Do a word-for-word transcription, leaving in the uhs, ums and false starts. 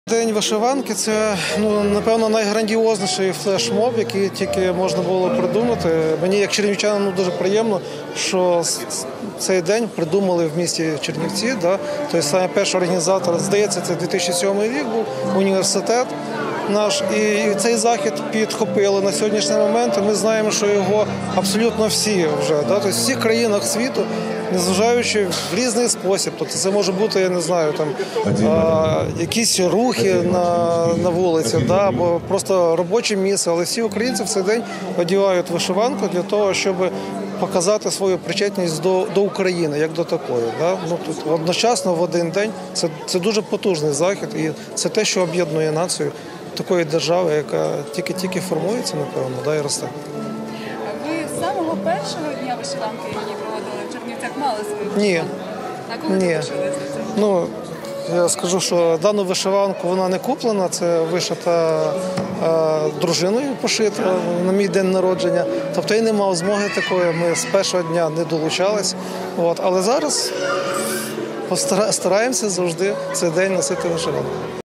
День вишиванки – це, ну, напевно, найграндіозніший флешмоб, який тільки можна було придумати. Мені, як чернівчанину, дуже приємно, що цей день придумали в місті Чернівці. Да? Тобто саме перший організатор, здається, це дві тисячі сьомий рік був, університет наш. І цей захід підхопили на сьогоднішній момент. І ми знаємо, що його абсолютно всі вже, да? Тобто в всіх країнах світу, незважаючи в різний спосіб. Тобто це може бути, я не знаю, там а, якісь рухи на, на вулиці, да? Або просто робоче місце. Але всі українці в цей день одягають вишиванку для того, щоб показати свою причетність до, до України, як до такої. Да? Ну, тут одночасно в один день це, це дуже потужний захід, і це те, що об'єднує націю такої держави, яка тільки-тільки формується, напевно, да, і росте. Ви з самого першого дня вишиванки її проводили в Чернівцях, мали свою вишиванку? Ні. А коли Ні. ви вишилися до цього? Ну, я скажу, що дану вишиванку вона не куплена, це вишита е, дружиною, пошита на мій день народження. Тобто я не мав змоги такої, ми з першого дня не долучались. От. Але зараз постара- стараємося завжди цей день носити вишиванку.